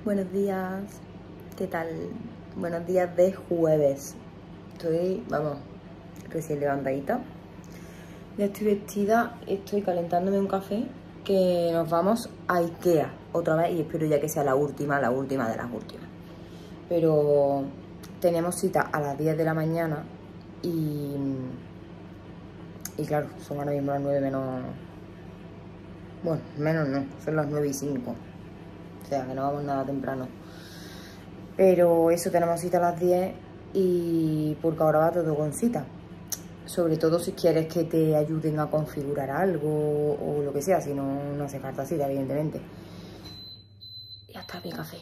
Buenos días, ¿qué tal? Buenos días de jueves. Estoy, vamos, recién levantadita. Ya estoy vestida, estoy calentándome un café que nos vamos a Ikea otra vez y espero ya que sea la última de las últimas. Pero tenemos cita a las 10 de la mañana y claro, son ahora mismo las 9 menos... Bueno, menos no, son las 9:05. O sea, que no vamos nada temprano. Pero eso, tenemos cita a las 10 y porque ahora va todo con cita. Sobre todo si quieres que te ayuden a configurar algo o lo que sea, si no, no hace falta cita, evidentemente. Ya está mi café.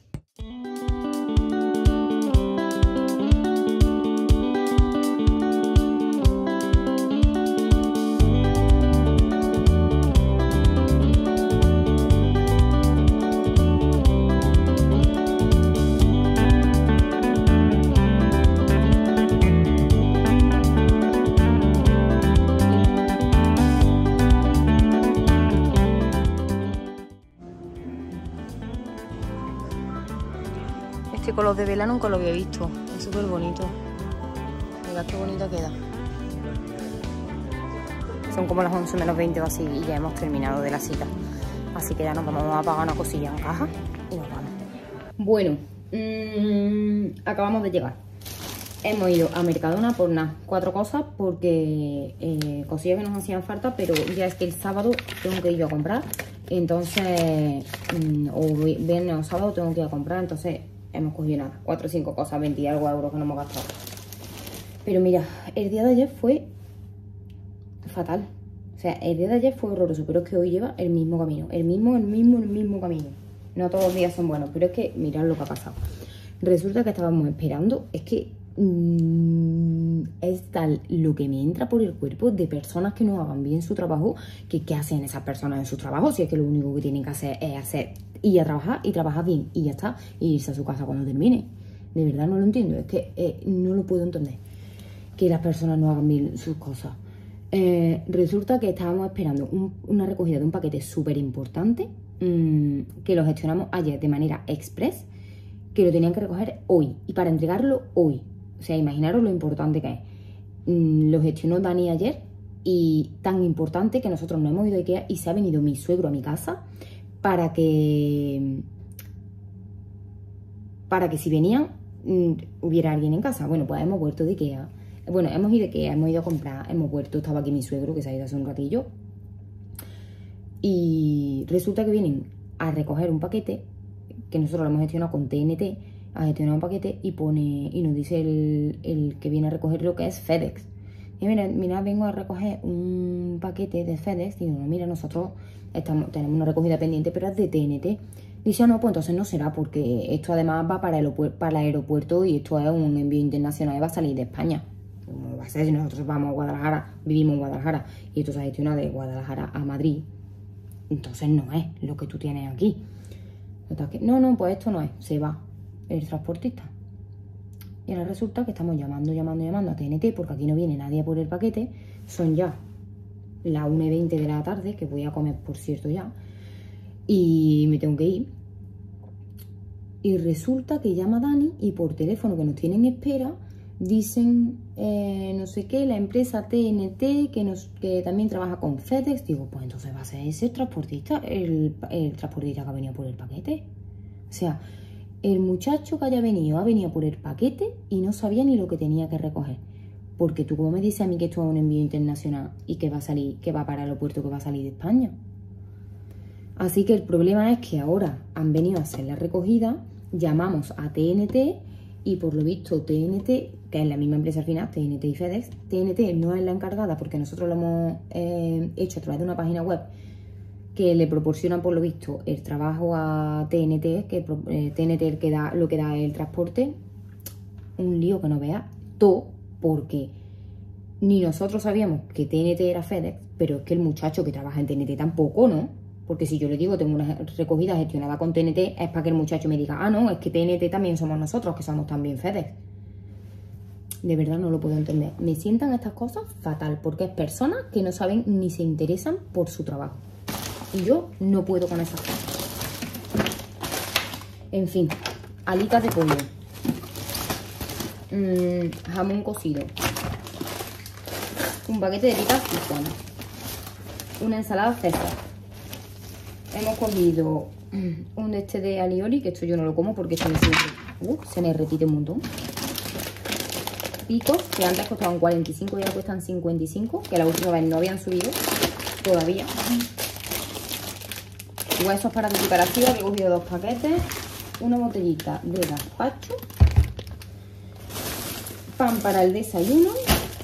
Este color de vela nunca lo había visto. Es súper bonito. Mira qué bonita queda. Son como las 11 menos 20 o así y ya hemos terminado de la cita. Así que ya nos vamos a pagar una cosilla en caja y nos vamos. Bueno, acabamos de llegar. Hemos ido a Mercadona por nada, 4 cosas porque cosillas que nos hacían falta, pero ya es que el sábado tengo que ir yo a comprar. Entonces, o viernes o sábado tengo que ir a comprar, entonces... Hemos cogido nada, 4 o 5 cosas, 20 y algo euros que no hemos gastado. Pero mira, el día de ayer fue fatal. O sea, el día de ayer fue horroroso, pero es que hoy lleva el mismo camino. El mismo camino. No todos los días son buenos, pero es que mirad lo que ha pasado. Resulta que estábamos esperando, es que es tal lo que me entra por el cuerpo de personas que no hagan bien su trabajo, que ¿qué hacen esas personas en su trabajo? Si es que lo único que tienen que hacer es ir a trabajar y trabajar bien y ya está, y irse a su casa cuando termine. De verdad no lo entiendo, es que no lo puedo entender, que las personas no hagan bien sus cosas. Resulta que estábamos esperando una recogida de un paquete súper importante, que lo gestionamos ayer de manera express, que lo tenían que recoger hoy y para entregarlo hoy. O sea, imaginaros lo importante que es. Lo gestionó Dani ayer y tan importante que nosotros no hemos ido a Ikea y se ha venido mi suegro a mi casa para que si venían hubiera alguien en casa. Bueno, pues hemos vuelto de Ikea. Bueno, hemos ido a Ikea, hemos ido a comprar, hemos vuelto. Estaba aquí mi suegro que se ha ido hace un ratillo. Y resulta que vienen a recoger un paquete que nosotros lo hemos gestionado con TNT, ha gestionado un paquete y nos dice el que viene a recogerlo que es FedEx. Y mira, vengo a recoger un paquete de FedEx. Y digo, mira, nosotros tenemos una recogida pendiente, pero es de TNT. Dice, no, pues entonces no será, porque esto además va para el aeropuerto y esto es un envío internacional y va a salir de España. ¿Cómo va a ser si nosotros vamos a Guadalajara, vivimos en Guadalajara y esto se ha gestionado de Guadalajara a Madrid? Entonces no es lo que tú tienes aquí. No, pues esto no es, se va el transportista. Y ahora resulta que estamos llamando a TNT porque aquí no viene nadie por el paquete. Son ya las 1:20 de la tarde, que voy a comer, por cierto, ya. Y me tengo que ir. Y resulta que llama Dani y por teléfono, que nos tienen en espera, dicen, no sé qué, la empresa TNT, que también trabaja con FedEx. Digo, pues entonces va a ser ese transportista, el transportista que ha venido por el paquete. O sea, el muchacho que ha venido por el paquete y no sabía ni lo que tenía que recoger. Porque tú, ¿cómo me dices a mí que esto es un envío internacional y que va para el aeropuerto, que va a salir de España? Así que el problema es que ahora han venido a hacer la recogida, llamamos a TNT y por lo visto TNT, que es la misma empresa al final, TNT y FedEx, TNT no es la encargada porque nosotros lo hemos hecho a través de una página web que le proporciona por lo visto el trabajo a TNT, que TNT es lo que da el transporte. Un lío que no vea todo, porque ni nosotros sabíamos que TNT era FedEx, pero es que el muchacho que trabaja en TNT tampoco, ¿no? Porque si yo le digo tengo una recogida gestionada con TNT, es para que el muchacho me diga, no, es que TNT también somos nosotros, que somos también FedEx. De verdad no lo puedo entender. Me sientan estas cosas fatal, porque es personas que no saben ni se interesan por su trabajo. Y yo no puedo con esas cosas. En fin, alitas de pollo, jamón cocido, un paquete de pitas Tijuana, una ensalada César. Hemos cogido un de este de alioli, que esto yo no lo como porque se me repite un montón. Picos, que antes costaban 45 y ahora cuestan 55, que la última vez no habían subido todavía. Huesos para preparación, que he cogido 2 paquetes. Una botellita de gazpacho. Pan para el desayuno.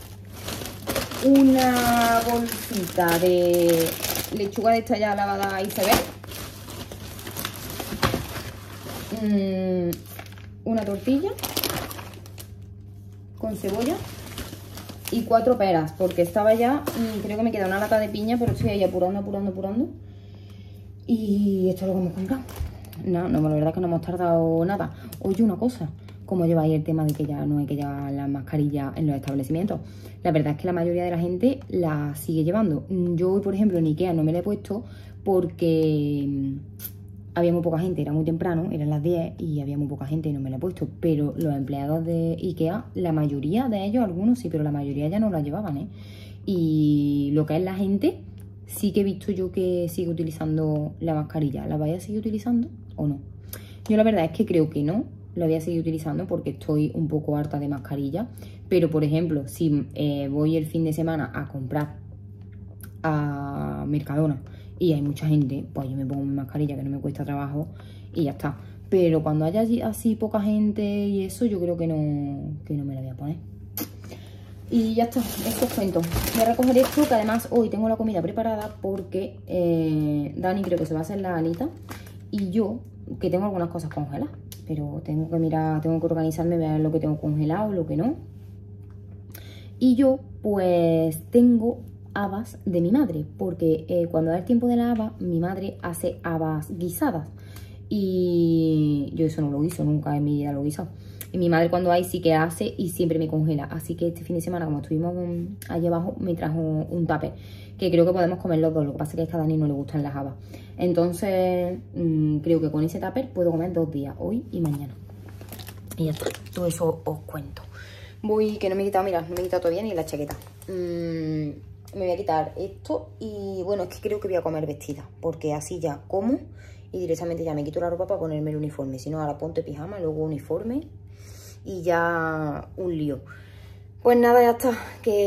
Una bolsita de lechuga de esta ya lavada y se ve. Una tortilla con cebolla y 4 peras, porque estaba ya, creo que me queda una lata de piña, pero estoy ahí apurando. Y esto es lo que hemos comprado. No, la verdad es que no hemos tardado nada. Oye, una cosa, ¿cómo lleváis el tema de que ya no hay que llevar las mascarillas en los establecimientos? La verdad es que la mayoría de la gente la sigue llevando. Yo hoy, por ejemplo, en Ikea no me la he puesto porque había muy poca gente, era muy temprano, eran las 10 y había muy poca gente y no me la he puesto. Pero los empleados de Ikea, la mayoría de ellos, algunos sí, pero la mayoría ya no la llevaban, ¿eh? Y lo que es la gente, sí que he visto yo que sigue utilizando la mascarilla. ¿La vais a seguir utilizando o no? Yo la verdad es que creo que no la voy a seguir utilizando porque estoy un poco harta de mascarilla. Pero, por ejemplo, si voy el fin de semana a comprar a Mercadona y hay mucha gente, pues yo me pongo mi mascarilla, que no me cuesta trabajo, y ya está. Pero cuando haya así poca gente y eso, yo creo que no me la voy a poner. Y ya está, esto os cuento. Voy a recoger esto, que además hoy tengo la comida preparada porque Dani creo que se va a hacer la alita y yo, que tengo algunas cosas congeladas, pero tengo que mirar, tengo que organizarme, ver lo que tengo congelado, lo que no. Y yo pues tengo habas de mi madre, porque cuando da el tiempo de la haba, mi madre hace habas guisadas y yo eso no lo guiso, nunca en mi vida lo he guisado. Y mi madre cuando hay sí que hace y siempre me congela. Así que este fin de semana, como estuvimos allí abajo, me trajo un tupper, que creo que podemos comer los dos. Lo que pasa es que a Dani no le gustan las habas. Entonces, creo que con ese tupper puedo comer 2 días, hoy y mañana. Y ya está, todo eso os cuento. Voy, que no me he quitado, mirad, no me he quitado todavía ni la chaqueta. Me voy a quitar esto y bueno, es que creo que voy a comer vestida, porque así ya como y directamente ya me quito la ropa para ponerme el uniforme. Si no, ahora ponte pijama, luego uniforme y ya un lío. Pues nada, ya está,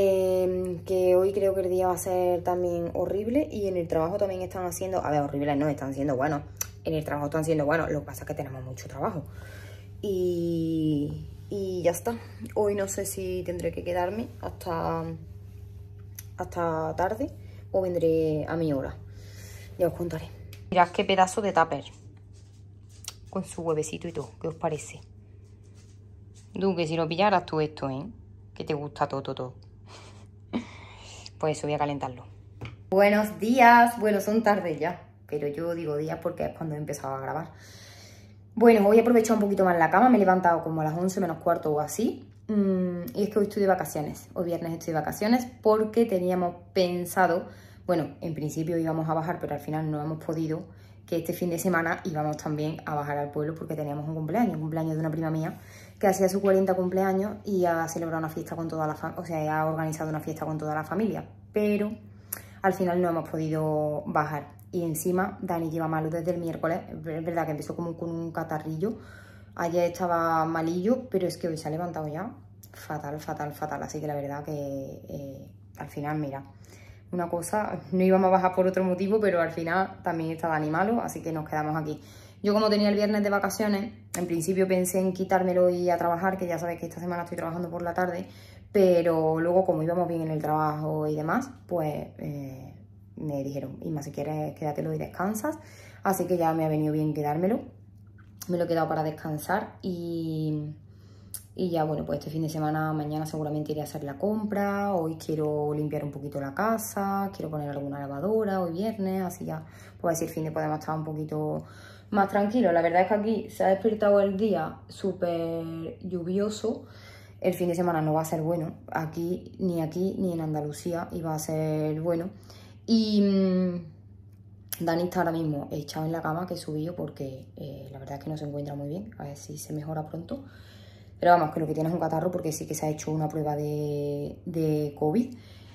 que hoy creo que el día va a ser también horrible y en el trabajo también están haciendo, a ver, horribles no, están siendo buenos, en el trabajo están siendo buenos, lo que pasa es que tenemos mucho trabajo y ya está. Hoy no sé si tendré que quedarme hasta tarde o vendré a mi hora, ya os contaré. Mirad qué pedazo de tupper, con su huevecito y todo, ¿qué os parece? Du, que si lo pillaras tú esto, ¿eh? Que te gusta todo. Pues eso, voy a calentarlo. Buenos días. Bueno, son tardes ya, pero yo digo días porque es cuando he empezado a grabar. Bueno, hoy he aprovechado un poquito más la cama. Me he levantado como a las 11 menos cuarto o así. Y es que hoy estoy de vacaciones. Hoy viernes estoy de vacaciones porque teníamos pensado... Bueno, en principio íbamos a bajar, pero al final no hemos podido... que este fin de semana íbamos también a bajar al pueblo porque teníamos un cumpleaños de una prima mía que hacía su 40 cumpleaños y ha celebrado una fiesta con toda la familia, o sea, ha organizado una fiesta con toda la familia, pero al final no hemos podido bajar y encima Dani lleva malo desde el miércoles. Es verdad que empezó como con un catarrillo, ayer estaba malillo, pero es que hoy se ha levantado ya fatal, así que la verdad que al final, mira, una cosa, no íbamos a bajar por otro motivo, pero al final también está Dani malo, así que nos quedamos aquí. Yo como tenía el viernes de vacaciones, en principio pensé en quitármelo y ir a trabajar, que ya sabéis que esta semana estoy trabajando por la tarde, pero luego como íbamos bien en el trabajo y demás, pues me dijeron, Inma, si quieres quédatelo y descansas, así que ya me ha venido bien quedármelo. Me lo he quedado para descansar y ya, bueno, pues este fin de semana, mañana seguramente iré a hacer la compra. Hoy quiero limpiar un poquito la casa, quiero poner alguna lavadora, hoy viernes, así ya, pues así el fin de podemos estar un poquito más tranquilos. La verdad es que aquí se ha despertado el día súper lluvioso. El fin de semana no va a ser bueno, aquí ni en Andalucía iba a ser bueno. Y Dani está ahora mismo echado en la cama, que subió porque la verdad es que no se encuentra muy bien. A ver si se mejora pronto. Pero vamos, que lo que tiene es un catarro porque sí que se ha hecho una prueba de COVID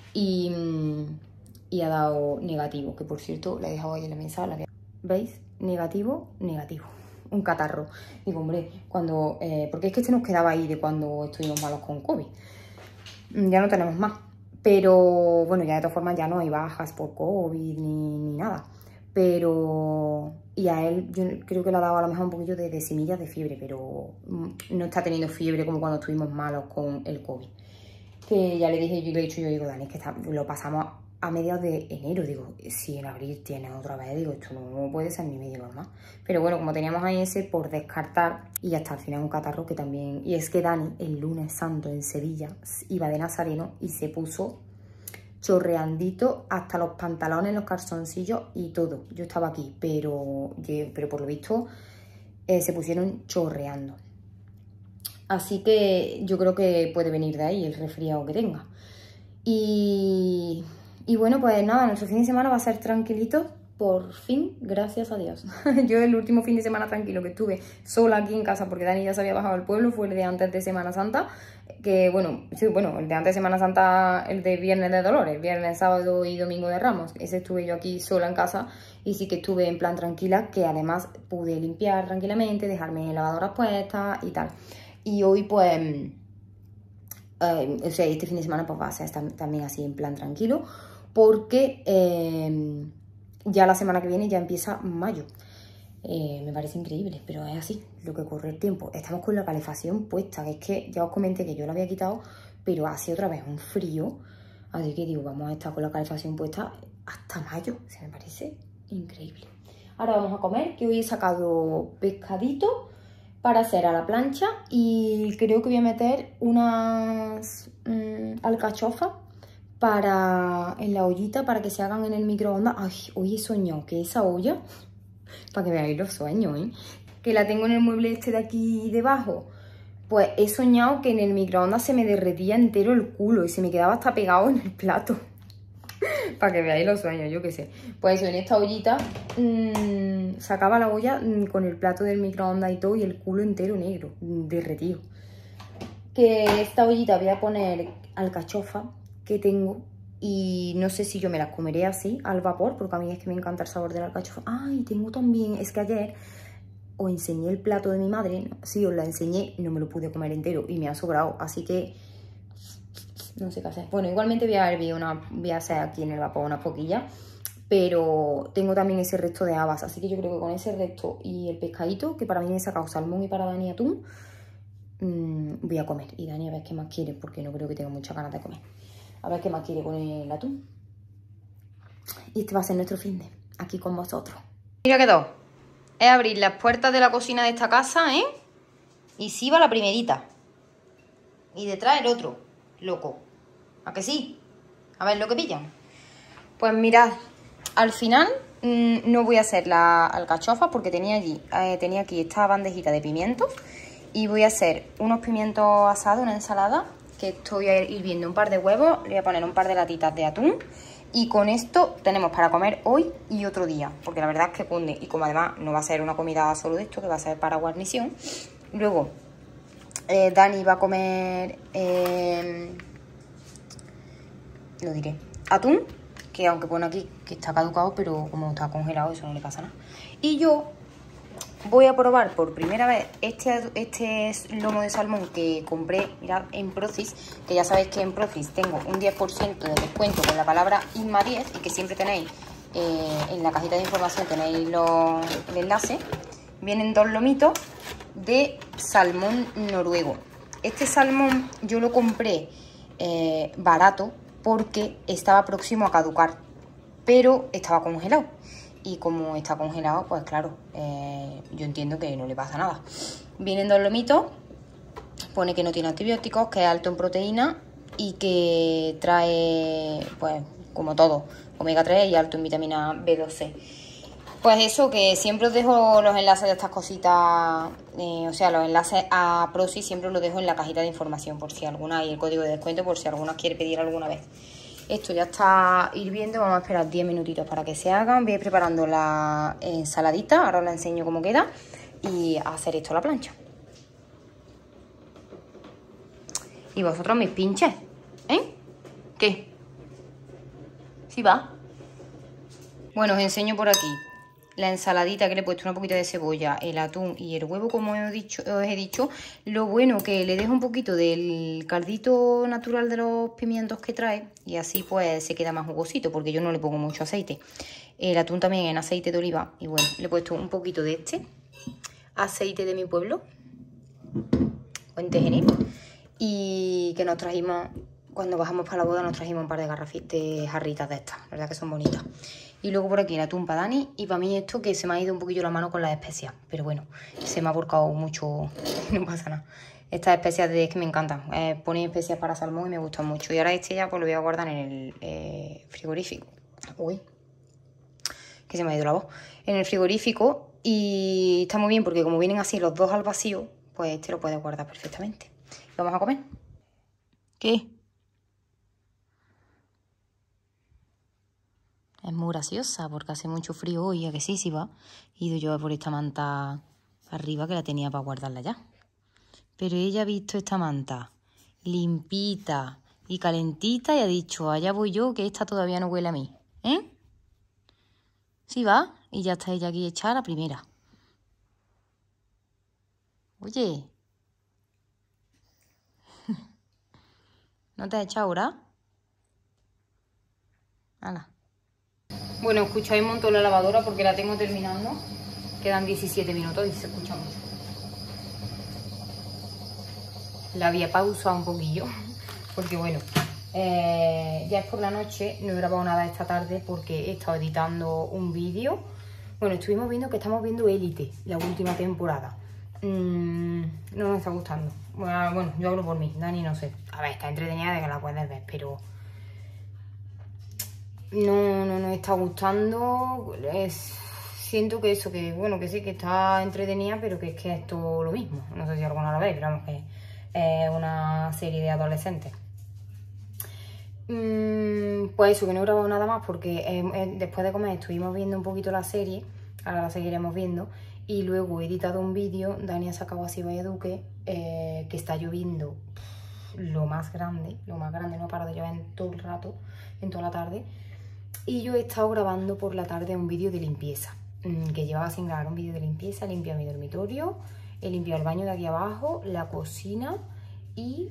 y ha dado negativo. Que por cierto, le he dejado ahí en la mesa. ¿Veis? Negativo, negativo. Un catarro. Digo, hombre, cuando... porque es que este nos quedaba ahí de cuando estuvimos malos con COVID. Ya no tenemos más. Pero bueno, ya de todas formas ya no hay bajas por COVID ni nada. Pero... Y a él yo creo que le ha dado a lo mejor un poquillo de semillas de fiebre, pero no está teniendo fiebre como cuando estuvimos malos con el COVID. Que ya le dije, yo le he dicho, yo digo, Dani, es que lo pasamos a mediados de enero. Digo, si en abril tienes otra vez, digo, esto no puede ser ni medio normal. Pero bueno, como teníamos ahí ese por descartar, y hasta al final un catarro que también... Y es que Dani, el lunes santo en Sevilla, iba de nazareno y se puso chorreandito hasta los pantalones, los calzoncillos y todo. Yo estaba aquí, pero por lo visto se pusieron chorreando. Así que yo creo que puede venir de ahí el resfriado que tenga. Y bueno, pues nada, nuestro fin de semana va a ser tranquilito. Por fin, gracias a Dios. Yo el último fin de semana tranquilo que estuve sola aquí en casa, porque Dani ya se había bajado al pueblo, fue el de antes de Semana Santa. Que bueno, sí, bueno, el de antes de Semana Santa, el de Viernes de Dolores, Viernes, Sábado y Domingo de Ramos. Ese estuve yo aquí sola en casa y sí que estuve en plan tranquila, que además pude limpiar tranquilamente, dejarme lavadoras puestas y tal. Y hoy pues, o sea, este fin de semana pues va a ser también así en plan tranquilo, porque ya la semana que viene ya empieza mayo. Me parece increíble, pero es así, lo que corre el tiempo. Estamos con la calefacción puesta, que es que ya os comenté que yo la había quitado, pero hace otra vez un frío. Así que digo, vamos a estar con la calefacción puesta hasta mayo. O sea, me parece increíble. Ahora vamos a comer, que hoy he sacado pescadito para hacer a la plancha y creo que voy a meter unas alcachofas en la ollita para que se hagan en el microondas. Ay, hoy he soñado que esa olla... Para que veáis los sueños, ¿eh? Que la tengo en el mueble este de aquí debajo. Pues he soñado que en el microondas se me derretía entero el culo y se me quedaba hasta pegado en el plato. Para que veáis los sueños, yo qué sé. Pues eso, en esta ollita sacaba la olla con el plato del microondas y todo y el culo entero negro, derretido. Que esta ollita voy a poner alcachofa que tengo. Y no sé si yo me las comeré así, al vapor, porque a mí es que me encanta el sabor del alcachofa. Ay, tengo también, es que ayer os enseñé el plato de mi madre. Sí, os la enseñé, no me lo pude comer entero y me ha sobrado, así que no sé qué hacer. Bueno, igualmente voy a hacer aquí en el vapor unas poquillas, pero tengo también ese resto de habas, así que yo creo que con ese resto y el pescadito, que para mí he sacado salmón y para Dani atún, voy a comer. Y Dani a ver qué más quiere, porque no creo que tenga muchas ganas de comer. A ver qué más quiere con el atún. Y este va a ser nuestro fin de aquí con vosotros. Mira que dos. Es abrir las puertas de la cocina de esta casa, ¿eh? Y sí va la primerita. Y detrás el otro. Loco. ¿A que sí? A ver lo que pillan. Pues mirad. Al final no voy a hacer la alcachofa porque tenía aquí esta bandejita de pimientos. Y voy a hacer unos pimientos asados, una ensalada. Que estoy hirviendo un par de huevos, le voy a poner un par de latitas de atún y con esto tenemos para comer hoy y otro día, porque la verdad es que cunde y como además no va a ser una comida solo de esto, que va a ser para guarnición. Luego Dani va a comer, lo diré, atún, que aunque pone aquí que está caducado, pero como está congelado eso no le pasa nada. Y yo voy a probar por primera vez este lomo de salmón que compré, mirad, en Procis, que ya sabéis que en Procis tengo un 10% de descuento con la palabra INMA10 y que siempre tenéis en la cajita de información tenéis el enlace. Vienen 2 lomitos de salmón noruego. Este salmón yo lo compré barato porque estaba próximo a caducar, pero estaba congelado. Y como está congelado, pues claro, yo entiendo que no le pasa nada. Vienen 2 lomitos, pone que no tiene antibióticos, que es alto en proteína y que trae, pues como todo, omega 3 y alto en vitamina B12. Pues eso, que siempre os dejo los enlaces de estas cositas, o sea, los enlaces a Procis siempre los dejo en la cajita de información por si alguna, y el código de descuento por si alguna quiere pedir alguna vez. Esto ya está hirviendo, vamos a esperar 10 minutitos para que se hagan. Voy a ir preparando la ensaladita, ahora os la enseño cómo queda. Y a hacer esto a la plancha. Y vosotros mis pinches, ¿eh? ¿Qué? ¿Sí va? Bueno, os enseño por aquí la ensaladita que le he puesto, una poquita de cebolla, el atún y el huevo, como os he dicho. Lo bueno que le dejo un poquito del caldito natural de los pimientos que trae y así pues se queda más jugosito, porque yo no le pongo mucho aceite. El atún también en aceite de oliva y bueno, le he puesto un poquito de este aceite de mi pueblo, Fuente Genil, y que nos trajimos, cuando bajamos para la boda nos trajimos un par de jarritas de estas, la verdad que son bonitas. Y luego por aquí el atún para Dani y para mí esto que se me ha ido un poquillo la mano con las especias, pero bueno, se me ha volcado mucho, no pasa nada. Estas especias es que me encantan, ponen especias para salmón y me gustan mucho. Y ahora este ya pues lo voy a guardar en el frigorífico. Uy, que se me ha ido la voz. En el frigorífico y está muy bien porque como vienen así los dos al vacío, pues este lo puedes guardar perfectamente. ¿Vamos a comer? ¿Qué? Es muy graciosa porque hace mucho frío hoy, ¿a que sí va? He ido yo por esta manta arriba que la tenía para guardarla ya. Pero ella ha visto esta manta limpita y calentita y ha dicho, allá voy yo que esta todavía no huele a mí. ¿Eh? ¿Sí va? Y ya está ella aquí echada la primera. Oye. ¿No te has echado ahora? Hala. Bueno, escucháis un montón la lavadora porque la tengo terminando. Quedan 17 minutos y se escucha mucho. La había pausado un poquillo porque bueno, ya es por la noche, no he grabado nada esta tarde porque he estado editando un vídeo. Bueno, estuvimos viendo que estamos viendo Élite, la última temporada. No nos está gustando. Bueno, yo hablo por mí, Dani no sé. A ver, está entretenida de que la puedes ver, pero no nos está gustando. Siento que eso, que bueno, que sí, que está entretenida, pero que es todo lo mismo. No sé si alguna la veis, pero vamos, que es una serie de adolescentes. Pues eso, que no he grabado nada más porque después de comer estuvimos viendo un poquito la serie, ahora la seguiremos viendo, y luego he editado un vídeo. Dani ha sacado así Valleduque, que está lloviendo lo más grande, no ha parado de llover en todo el rato, en toda la tarde, y yo he estado grabando por la tarde un vídeo de limpieza, que llevaba sin grabar un vídeo de limpieza. He limpiado mi dormitorio, he limpiado el baño de aquí abajo, la cocina y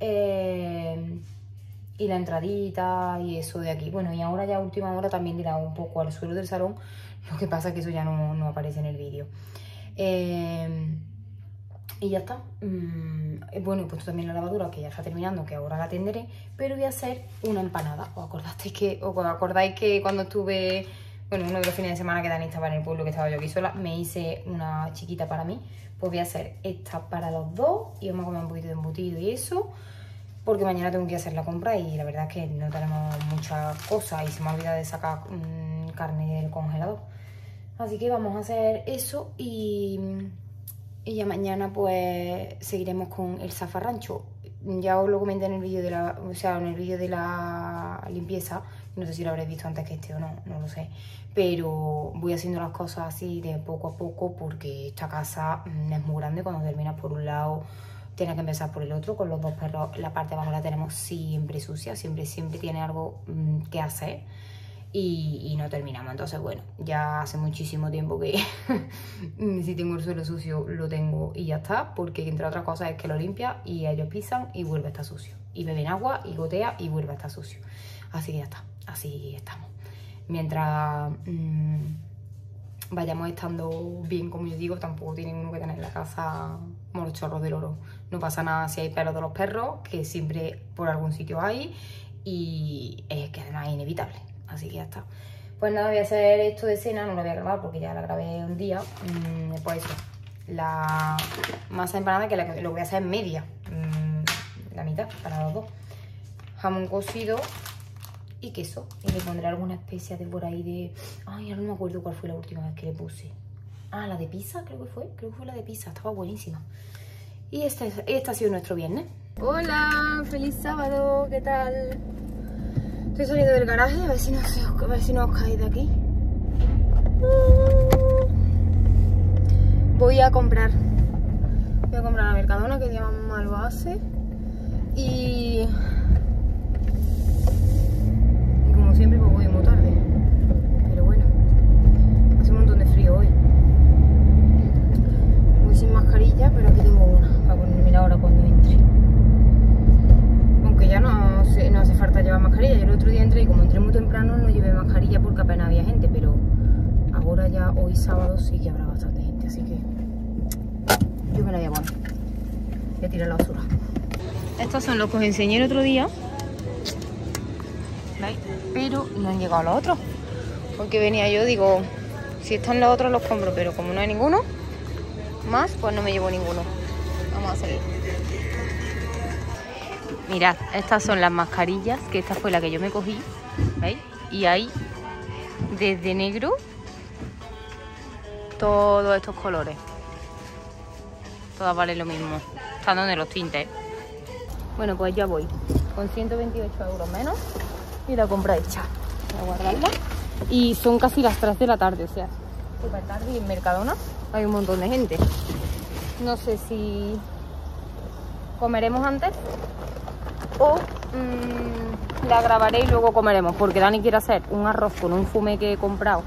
la entradita y eso de aquí. Bueno, y ahora ya a última hora también le he dado un poco al suelo del salón, lo que pasa es que eso ya no aparece en el vídeo. Y ya está. Bueno, he puesto también la lavadora, que ya está terminando, que ahora la atenderé, pero voy a hacer una empanada. ¿Os acordáis que cuando estuve, bueno, uno de los fines de semana que Dani estaba en el pueblo, que estaba yo aquí sola, me hice una chiquita para mí? Pues voy a hacer esta para los dos y vamos a comer un poquito de embutido y eso, porque mañana tengo que hacer la compra y la verdad es que no tenemos muchas cosas y se me ha olvidado de sacar carne del congelador. Así que vamos a hacer eso y ya mañana pues seguiremos con el zafarrancho. Ya os lo comenté en el vídeo de la limpieza. No sé si lo habréis visto antes que este o no, no lo sé. Pero voy haciendo las cosas así de poco a poco porque esta casa es muy grande. Cuando terminas por un lado tienes que empezar por el otro. Con los dos perros la parte de abajo la tenemos siempre sucia, siempre tiene algo que hacer. Y no terminamos. Entonces bueno, ya hace muchísimo tiempo que si tengo el suelo sucio lo tengo y ya está, porque entre otras cosas es que lo limpia y ellos pisan y vuelve a estar sucio y beben agua y gotea y vuelve a estar sucio. Así que ya está, así estamos. Mientras vayamos estando bien, como yo digo, tampoco tiene uno que tener en la casa los chorros del oro. No pasa nada si hay pelos de los perros, que siempre por algún sitio hay, y es que además es inevitable. Así que ya está. Pues nada, voy a hacer esto de cena, no lo voy a grabar porque ya la grabé un día. Pues eso, la masa empanada, que lo voy a hacer en media, la mitad para los dos. Jamón cocido y queso. Y le pondré alguna especia de por ahí de... Ay, ahora no me acuerdo cuál fue la última vez que le puse. Ah, la de pizza, creo que fue la de pizza, estaba buenísima. Y este ha sido nuestro viernes. Hola, feliz sábado, ¿qué tal? Estoy saliendo del garaje, a ver si no os caéis de aquí. Voy a comprar a Mercadona, que día más malo hace. Y como siempre pues voy muy tarde. Pero bueno, hace un montón de frío hoy. Voy sin mascarilla, pero aquí tengo una para ponerme ahora cuando entre. Aunque ya no hace falta llevar mascarilla. Yo el otro día entré y como entré muy temprano no llevé mascarilla porque apenas había gente, pero ahora ya hoy sábado sí que habrá bastante gente, así que yo me la voy a poner. Voy a tirar la basura. Estos son los que os enseñé el otro día, ¿veis? Pero no han llegado los otros, porque venía yo, digo, si están los otros los compro, pero como no hay ninguno más, pues no me llevo ninguno. Vamos a seguir. Mirad, estas son las mascarillas, que esta fue la que yo me cogí, ¿veis? Y hay desde negro todos estos colores. Todas valen lo mismo, están donde los tintes. Bueno, pues ya voy, con 128 € menos y la compra hecha. Voy a guardarla. Y son casi las 3 de la tarde, o sea, súper tarde, y en Mercadona hay un montón de gente. No sé si comeremos antes o la grabaré y luego comeremos, porque Dani quiere hacer un arroz con un fume que he comprado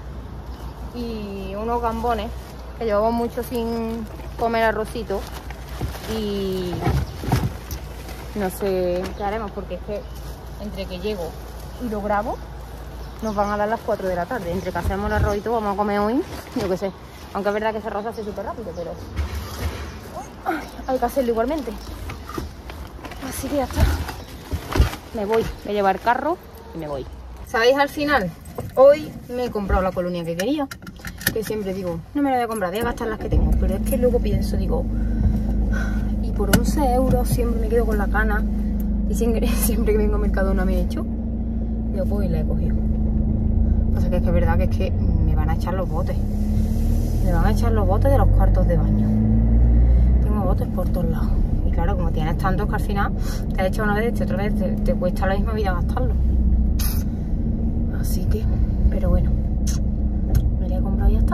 y unos gambones, que llevamos mucho sin comer arrocito, y no sé qué haremos, porque es que entre que llego y lo grabo nos van a dar las 4 de la tarde. Entre que hacemos el arroz y todo, vamos a comer hoy, yo qué sé. Aunque es verdad que ese arroz se hace súper rápido, pero hay que hacerlo igualmente. Así que ya está. Me voy a llevar carro y me voy. ¿Sabéis? Al final, hoy me he comprado la colonia que quería. Que siempre digo, no me la voy a comprar, voy a gastar las que tengo. Pero es que luego pienso, digo, y por 11 € siempre me quedo con la cana. Y siempre que vengo a Mercadona me he hecho. Yo pues la he cogido. Pasa que es verdad que es que me van a echar los botes. Me van a echar los botes de los cuartos de baño. Tengo botes por todos lados. Y claro, como tienes tantos que al final te has hecho una vez, otra vez, te cuesta la misma vida gastarlo. Así que, pero bueno, me la he comprado y ya está.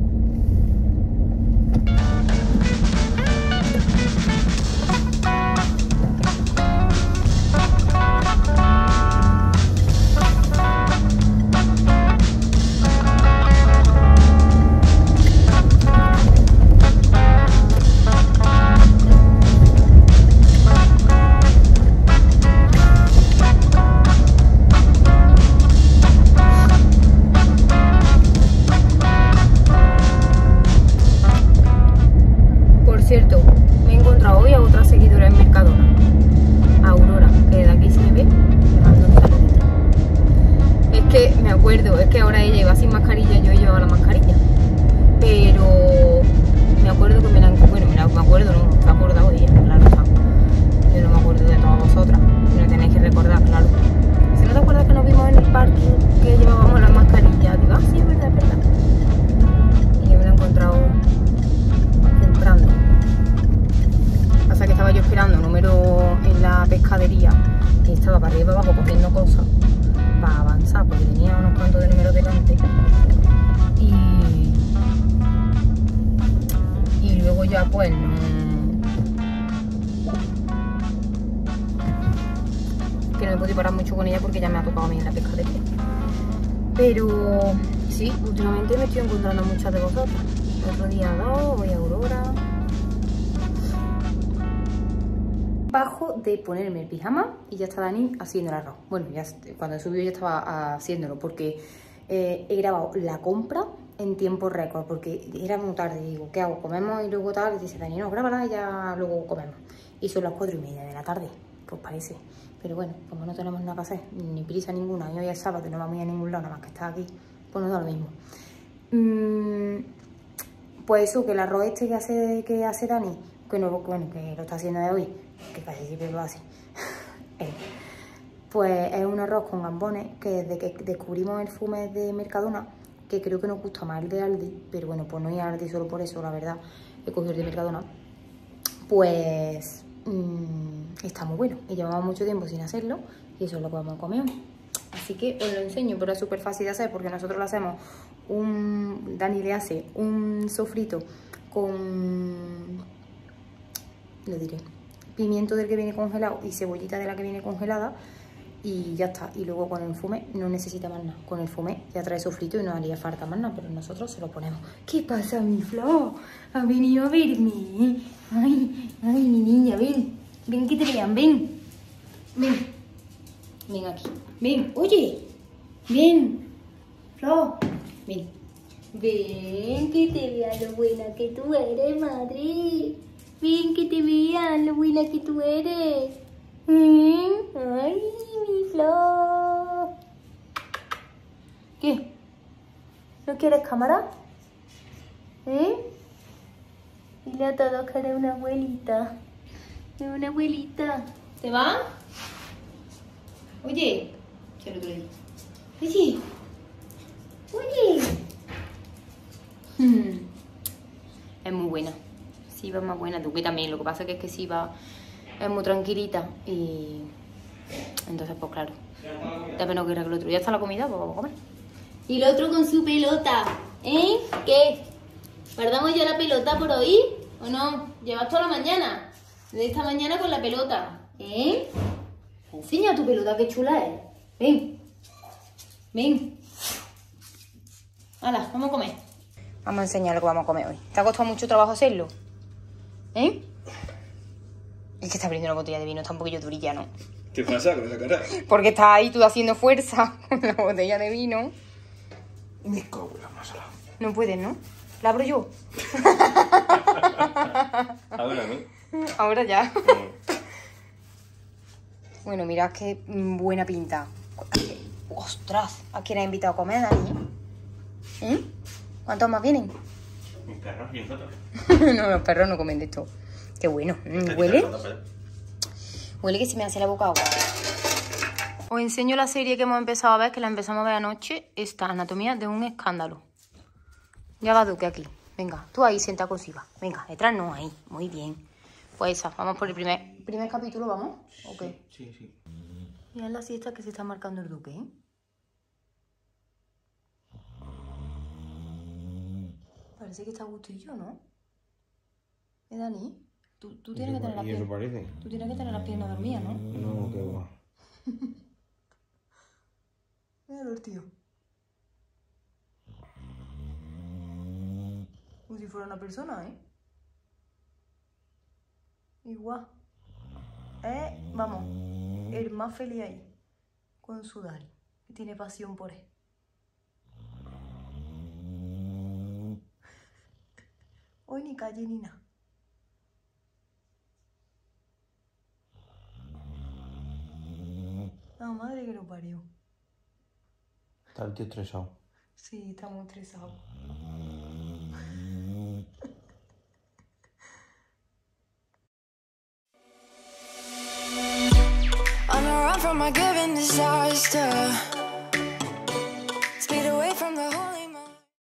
Es que ahora ella iba sin mascarilla, yo llevaba la mascarilla, pero me acuerdo que me acuerdo, no me acordado ella, claro está. Yo no me acuerdo de todas vosotras, me lo tenéis que recordar, claro. Si no te acuerdas que nos vimos en el parking, que llevábamos las mascarillas, digo, ah, sí, es verdad, es verdad. Y yo me la he encontrado comprando. Pasa que estaba yo esperando un número en la pescadería y estaba para arriba y para abajo cogiendo cosas para avanzar, porque tenía unos cuantos de números delante, y luego ya pues que no me puedo parar mucho con ella porque ya me ha tocado a mí en la pescadería. Pero sí, últimamente me estoy encontrando muchas de vosotras. El otro día 2, hoy Aurora. Bajo de ponerme el pijama y ya está Dani haciendo el arroz. Bueno, ya cuando subió ya estaba haciéndolo, porque he grabado la compra en tiempo récord, porque era muy tarde. Digo, ¿qué hago? ¿Comemos y luego tal? Y dice Dani, no, grábala y ya luego comemos. Y son las 4:30 de la tarde, ¿qué os parece? Pero bueno, como no tenemos nada que hacer, ni prisa ninguna, y hoy es sábado y no vamos a ir a ningún lado, nada más que estar aquí, pues nos da lo mismo. Pues eso, que el arroz este que hace Dani, que lo está haciendo de hoy, que casi siempre lo hace, pues es un arroz con gambones que desde que descubrimos el fume de Mercadona, que creo que nos gusta más el de Aldi, pero bueno, pues no hay Aldi solo por eso, la verdad, he cogido el de Mercadona, pues está muy bueno y llevamos mucho tiempo sin hacerlo y eso es lo que vamos a comer hoy. Así que os lo enseño, pero es súper fácil de hacer porque nosotros lo hacemos. Dani le hace un sofrito con, lo diré, pimiento del que viene congelado y cebollita de la que viene congelada y ya está. Y luego con el fumé no necesita más nada. Con el fumé ya trae sofrito y no haría falta más nada, pero nosotros se lo ponemos. ¿Qué pasa, mi Flo? ¿Ha venido a verme? Ay, ay, mi niña, ven. Ven que te vean, ven. Ven. Ven aquí. Ven, oye. Ven. Flo. Ven. Ven que te vean lo buena que tú eres, madre. Ven que te vean lo buena que tú eres. Ay, mi Flo. ¿Qué? ¿No quieres cámara? Dile a todos que eres una abuelita. Eres una abuelita. ¿Te va? Oye. ¿Qué lo que le digo? Oye. Oye. Es muy buena. Sí, va más buena. Tú que también. Lo que pasa es que sí va... Es muy tranquilita y... Entonces, pues claro. Da pena que era que el otro. Ya está la comida, pues vamos a comer. Y el otro con su pelota. ¿Qué? ¿Guardamos ya la pelota por hoy? ¿O no? ¿Llevas toda la mañana? De esta mañana con la pelota. Enseña tu pelota, qué chula es. Ven. Ven. Hala, vamos a comer. Vamos a enseñar lo que vamos a comer hoy. ¿Te ha costado mucho trabajo hacerlo? Es que está abriendo una botella de vino, está un poquillo durilla, ¿no? ¿Qué pasa con esa cara? Porque estás ahí tú haciendo fuerza con la botella de vino. Me cago en la masa. No puedes, ¿no? ¿La abro yo? Ahora, ¿no? Ahora ya. Bueno, mirad qué buena pinta. ¡Ostras! ¿A quién has invitado a comer, Dani? ¿Cuántos más vienen? Mis perros y nosotros. No, los perros no comen de esto. Qué bueno. ¿Huele? Huele que se me hace la boca agua. Os enseño la serie que hemos empezado a ver, que la empezamos a ver anoche. Esta, Anatomía de un escándalo. Ya va Duque aquí. Venga, tú ahí senta cosiva. Venga, detrás no, ahí. Muy bien. Pues esa, vamos por el primer capítulo, ¿vamos? ¿O qué? Sí. Mirad la siesta que se está marcando el Duque, Parece que está a gustillo, ¿no? Dani? Tú tienes que tener las piernas. Parece? Tú tienes que tener las piernas dormidas, ¿no? No, qué va. Míralo el tío. Como si fuera una persona, Igual. Vamos, el más feliz ahí. Con su Dani. Que tiene pasión por él. Hoy ni calle ni nada. La madre que lo parió. Está el tío estresado. Sí, está muy estresado. On the run from my given disaster.